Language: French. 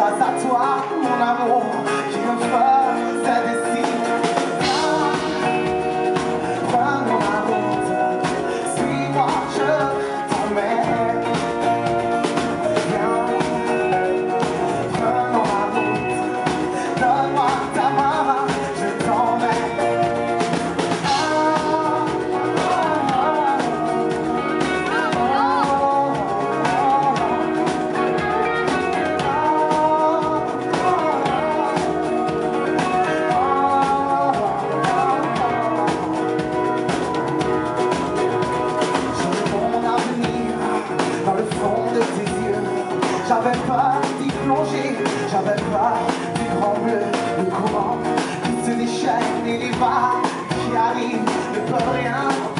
grâce à toi, mon amour, qui me faisait des signes. Prends ma route, suis-moi, je t'emmène. Viens, prenons ma route, donne-moi ta main, je t'emmène. J'avais peur d'y plonger, j'avais peur du grand bleu, le courant qui se déchaîne et les vagues qui arrivent ne peuvent rien